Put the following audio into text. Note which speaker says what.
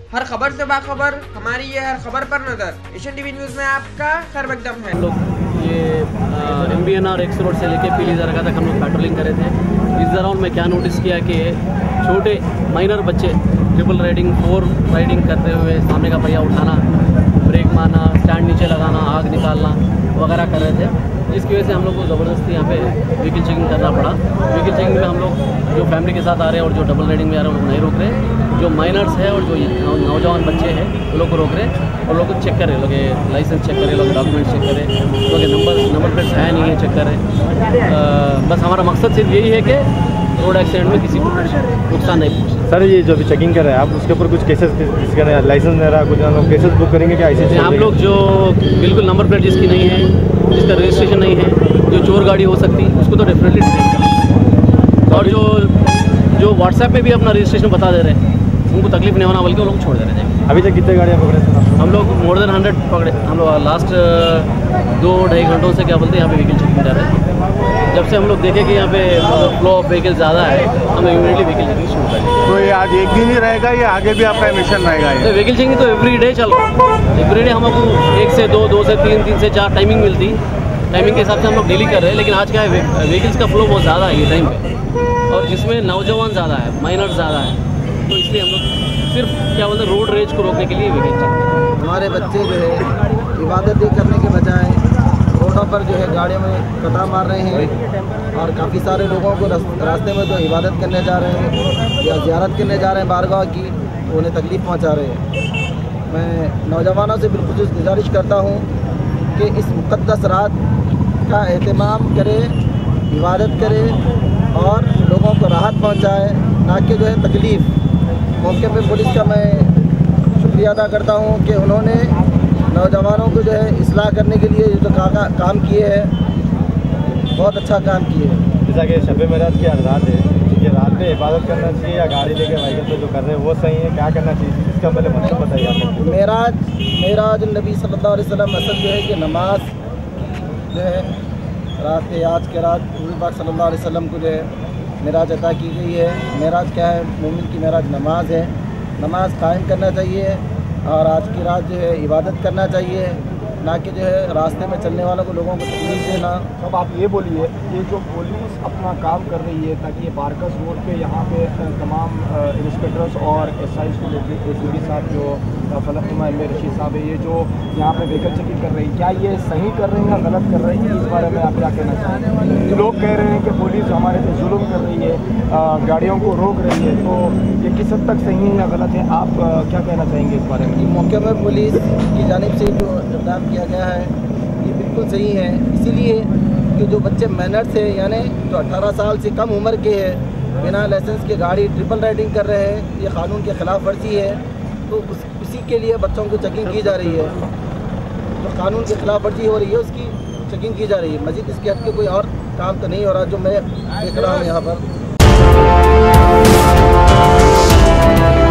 Speaker 1: हर खबर से बाखबर, हमारी ये हर खबर पर नजर। एशियन टीवी न्यूज़ में आपका खैर मकदम है।
Speaker 2: हम लोग ये MBNR एक्स रोड से लेके पीली दरगाह तक हम लोग पेट्रोलिंग कर रहे थे। इस दौरान मैं क्या नोटिस किया कि छोटे माइनर बच्चे ट्रिपल राइडिंग 4 राइडिंग करते हुए सामने का पहिया उठाना, ब्रेक मारना, स्टैंड नीचे लगाना, आग निकालना वगैरह कर रहे थे। जिसकी वजह से हम लोग को ज़बरदस्ती यहाँ पे व्हीकल चेकिंग करना पड़ा। व्हीकल चेकिंग में हम लोग जो फैमिली के साथ आ रहे हैं और जो डबल राइडिंग में आ रहे हैं उनको नहीं रोक रहे। जो माइनर्स है और जो नौजवान बच्चे हैं वो लोग को रोक रहे हैं और लोग को चेक करें, लोग लाइसेंस चेक करें, लोग डॉक्यूमेंट चेक करें, लोग नंबर प्लेट्स है नहीं है चेक करें। बस हमारा मकसद सिर्फ यही है कि रोड एक्सीडेंट में किसी को नुकसान नहीं पहुँचे।
Speaker 3: सर ये जो अभी चेकिंग कर रहे हैं आप, उसके ऊपर कुछ केसेस लाइसेंस नहीं रहा, कुछ लोग केसेस बुक करेंगे क्या ऐसे?
Speaker 2: हम लोग जो बिल्कुल नंबर प्लेट जिसकी नहीं है, जिसका रजिस्ट्रेशन नहीं है, जो चोर गाड़ी हो सकती है, उसको तो डेफिनेटली डिटेन करें। और जो व्हाट्सएप पे भी अपना रजिस्ट्रेशन बता दे रहे हैं उनको तकलीफ नहीं होना, बल्कि वो लोग छोड़ दे रहे हैं।
Speaker 3: अभी तक कितने गाड़ियाँ पकड़े थे?
Speaker 2: हम लोग मोर देन 100 पकड़े। हम लोग लास्ट 2-2.5 घंटों से क्या बोलते हैं यहाँ पे व्हीकल चेकिंग कर रहे हैं। जब से हम लोग देखें कि यहाँ पे फ्लो ऑफ व्हीकल ज़्यादा है, हम इमीडिएटली व्हीकल चेकिंग शुरू कर देंगे।
Speaker 4: तो ये आज एक दिन ही रहेगा या आगे भी आपका मिशन रहेगा?
Speaker 2: तो व्हीकल चेकिंग तो एवरी डे चल रहा है। एवरी डे हमको 1 से 2, 2 से 3, 3 से 4 टाइमिंग मिलती। टाइमिंग के हिसाब से हम लोग डेली कर रहे हैं। लेकिन आज क्या है, व्हीकल्स का फ्लो बहुत ज़्यादा है ये टाइम पे, और जिसमें नौजवान ज़्यादा है, माइनर ज़्यादा है, तो इसलिए हम लोग सिर्फ क्या बोलते हैं रोड रेज को रोकने के लिए व्हीकल चेकिंग।
Speaker 5: हमारे बच्चे जो है इबादत करने के बजाय रोडों पर जो है गाड़ियों में कटा मार रहे हैं, और काफ़ी सारे लोगों को रास्ते में जो इबादत करने जा रहे हैं या ज़ियारत करने जा रहे हैं बारगाह की, उन्हें तकलीफ़ पहुंचा रहे हैं। मैं नौजवानों से बिल्कुल गुजारिश करता हूं कि इस मुक़द्दस रात का एहतमाम करें, इबादत करें और लोगों को राहत पहुँचाए, ना कि जो है तकलीफ़। मौके पे पुलिस का मैं शुक्रिया अदा करता हूँ कि उन्होंने नौजवानों को जो है इस्लाह करने के लिए जो काम किए हैं, बहुत अच्छा काम किए हैं।
Speaker 3: जैसा कि शब मेराज की रात है, ये रात में इबादत करना चाहिए या गाड़ी लेके व्हीकल पे जो कर रहे हैं वो सही है, क्या करना चाहिए? इसका पहले मतलब बताइए आप।
Speaker 5: मेराज नबी सल्लल्लाहु अलैहि वसल्लम असल जो है कि नमाज जो है रात के आज के रात हुज़ूर पाक सल्लल्लाहु अलैहि वसल्लम को जो है मेराज अता की गई है। मेराज क्या है? मोमिन की मेराज नमाज है। नमाज कायम करना चाहिए और आज की रात जो है इबादत करना चाहिए, ना कि जो है रास्ते में चलने वालों को लोगों को तकलीफ देना।
Speaker 4: अब आप ये बोलिए, ये जो पुलिस अपना काम कर रही है ताकि ये बारकस रोड पे यहाँ पे तमाम इंस्पेक्टर्स और SIs को लेकर ACP के साथ जो फलकनुमा एम रशीद साहब है, ये जो यहाँ पे व्हीकल चेकिंग कर रही है, क्या ये सही कर रहे हैं या गलत कर रहे हैं? इस बारे में आप क्या कहना चाहेंगे? लोग कह रहे हैं कि पुलिस हमारे पे जुल्म कर रही है, गाड़ियों को रोक रही है, तो ये किस हद तक सही है या गलत है? आप क्या कहना चाहेंगे इस बारे में?
Speaker 5: मौके पर पुलिस की जानिब से जो इक़दाम किया गया है ये बिल्कुल सही है, इसीलिए कि जो बच्चे मैनर्स है, यानी जो 18 साल से कम उम्र के हैं, बिना लाइसेंस के गाड़ी ट्रिपल राइडिंग कर रहे हैं, ये कानून के ख़िलाफ़ वर्जी है। तो उसी के लिए बच्चों की चेकिंग की जा रही है। जो कानून के ख़िलाफ़ वर्जी हो रही है उसकी चेकिंग की जा रही है। मज़ीद इसके हट के कोई और काम तो नहीं हो रहा जो मैं देख रहा हूँ यहाँ पर।